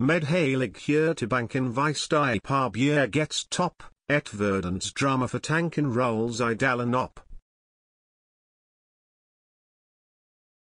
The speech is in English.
Med heilig hier te banken wijst die paar bier gets top, et verdens drama for tanken rolls I dallen op.